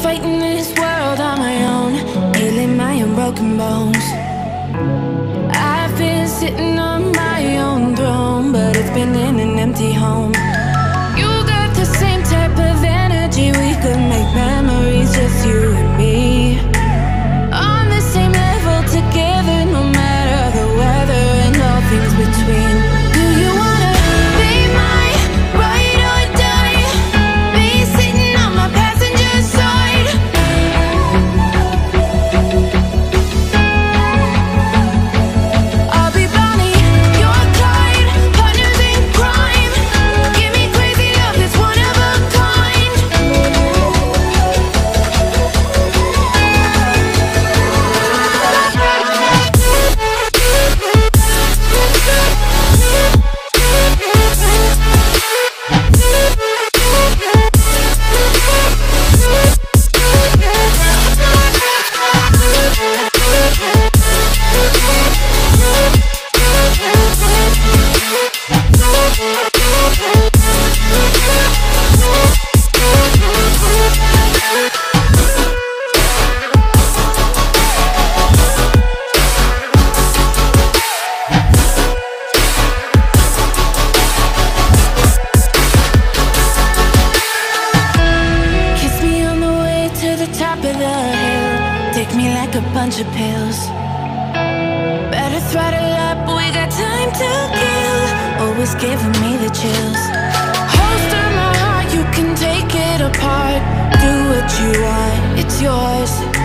fighting this world on my own, healing my own broken bones. I've been sitting on my own throne, but it's been in an empty home. You got the same type of energy, we could make memories, just you and me. On the same level together, no matter the weather and all things between. Do you wanna be my ride or die? Be sitting on my passenger side. I'll be Bonnie, you're Clyde, partners in crime. Give me crazy love that's one of a kind. Kiss me on the way to the top of the hill. Take me like a bunch of pills. Better throttle up, we got time to kill. Always giving me the chills. Holster my heart, you can take it apart. Do what you want, it's yours.